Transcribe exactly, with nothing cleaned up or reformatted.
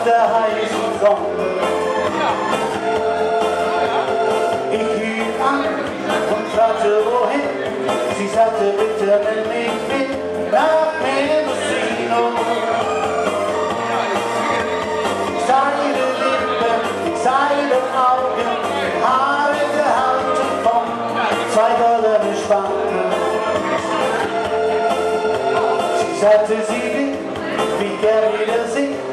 der heißen Sonne. Ich hielt an und fragte wohin. Sie sagte, bitte nimm mich mit nach Mendocino. Seine Lippen, seine Augen, Haare gehalten von zwei goldenen Spangen. Sie sagte, sie will mich gern wiedersehen.